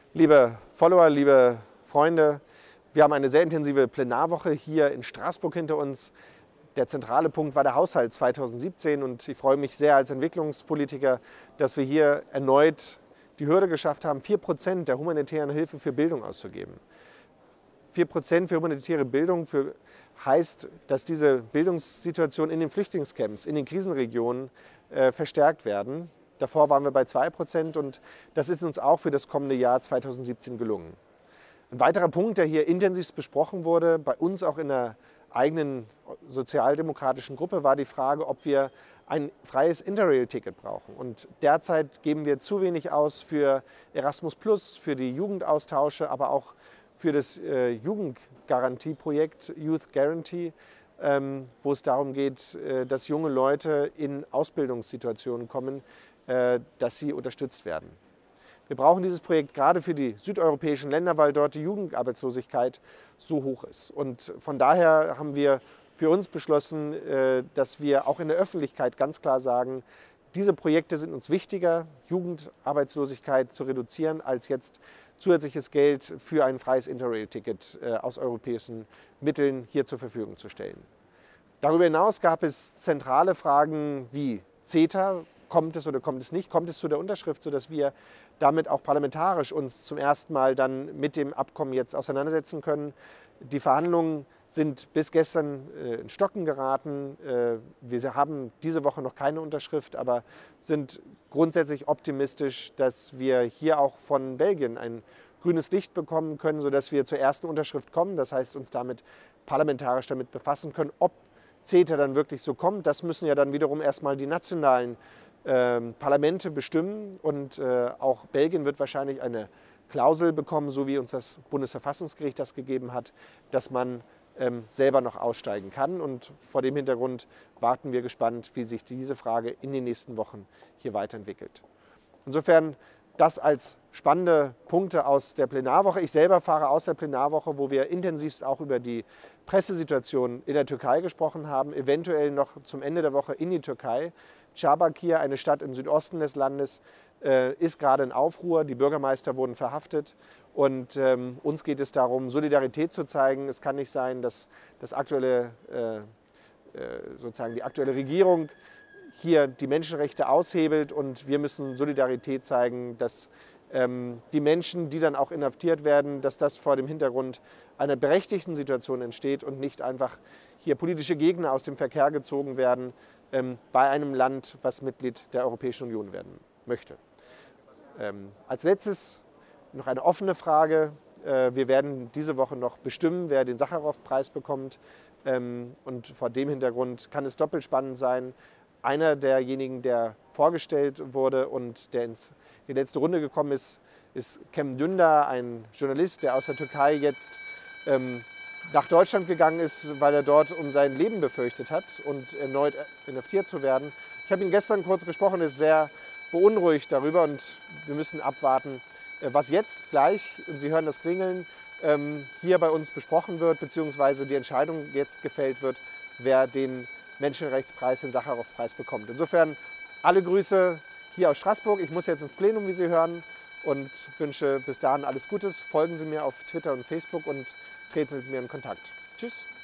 Liebe Follower, liebe Freunde, wir haben eine sehr intensive Plenarwoche hier in Straßburg hinter uns. Der zentrale Punkt war der Haushalt 2017 und ich freue mich sehr als Entwicklungspolitiker, dass wir hier erneut die Hürde geschafft haben, 4% der humanitären Hilfe für Bildung auszugeben. 4% für humanitäre Bildung heißt, dass diese Bildungssituation in den Flüchtlingscamps, in den Krisenregionen verstärkt werden. Davor waren wir bei 2% und das ist uns auch für das kommende Jahr 2017 gelungen. Ein weiterer Punkt, der hier intensiv besprochen wurde, bei uns auch in der eigenen sozialdemokratischen Gruppe, war die Frage, ob wir ein freies Interrail-Ticket brauchen. Und derzeit geben wir zu wenig aus für Erasmus+, für die Jugendaustausche, aber auch für das Jugendgarantieprojekt Youth Guarantee, wo es darum geht, dass junge Leute in Ausbildungssituationen kommen, dass sie unterstützt werden. Wir brauchen dieses Projekt gerade für die südeuropäischen Länder, weil dort die Jugendarbeitslosigkeit so hoch ist. Und von daher haben wir für uns beschlossen, dass wir auch in der Öffentlichkeit ganz klar sagen, diese Projekte sind uns wichtiger, Jugendarbeitslosigkeit zu reduzieren, als jetzt zusätzliches Geld für ein freies Interrail-Ticket aus europäischen Mitteln hier zur Verfügung zu stellen. Darüber hinaus gab es zentrale Fragen wie CETA. Kommt es oder kommt es nicht? Kommt es zu der Unterschrift, sodass wir damit auch parlamentarisch uns zum ersten Mal dann mit dem Abkommen jetzt auseinandersetzen können? Die Verhandlungen sind bis gestern in Stocken geraten. Wir haben diese Woche noch keine Unterschrift, aber sind grundsätzlich optimistisch, dass wir hier auch von Belgien ein grünes Licht bekommen können, sodass wir zur ersten Unterschrift kommen. Das heißt, uns damit parlamentarisch damit befassen können, ob CETA dann wirklich so kommt. Das müssen ja dann wiederum erstmal die nationalen Parlamente bestimmen und auch Belgien wird wahrscheinlich eine Klausel bekommen, so wie uns das Bundesverfassungsgericht das gegeben hat, dass man selber noch aussteigen kann. Und vor dem Hintergrund warten wir gespannt, wie sich diese Frage in den nächsten Wochen hier weiterentwickelt. Insofern das als spannende Punkte aus der Plenarwoche. Ich selber fahre aus der Plenarwoche, wo wir intensivst auch über die Pressesituation in der Türkei gesprochen haben, eventuell noch zum Ende der Woche in die Türkei. Diyarbakır, eine Stadt im Südosten des Landes, ist gerade in Aufruhr. Die Bürgermeister wurden verhaftet und uns geht es darum, Solidarität zu zeigen. Es kann nicht sein, dass die aktuelle Regierung hier die Menschenrechte aushebelt und wir müssen Solidarität zeigen, dass die Menschen, die dann auch inhaftiert werden, dass das vor dem Hintergrund einer berechtigten Situation entsteht und nicht einfach hier politische Gegner aus dem Verkehr gezogen werden bei einem Land, was Mitglied der Europäischen Union werden möchte. Als letztes noch eine offene Frage. Wir werden diese Woche noch bestimmen, wer den Sacharow-Preis bekommt. Und vor dem Hintergrund kann es doppelt spannend sein. Einer derjenigen, der vorgestellt wurde und der in die letzte Runde gekommen ist, ist Cem Dündar, ein Journalist, der aus der Türkei jetzt nach Deutschland gegangen ist, weil er dort um sein Leben befürchtet hat und erneut inhaftiert zu werden. Ich habe ihn gestern kurz gesprochen, ist sehr beunruhigt darüber und wir müssen abwarten, was jetzt gleich, und Sie hören das Klingeln, hier bei uns besprochen wird, beziehungsweise die Entscheidung jetzt gefällt wird, wer den Menschenrechtspreis, den Sacharow-Preis bekommt. Insofern alle Grüße hier aus Straßburg. Ich muss jetzt ins Plenum, wie Sie hören, und wünsche bis dahin alles Gutes. Folgen Sie mir auf Twitter und Facebook und treten Sie mit mir in Kontakt. Tschüss.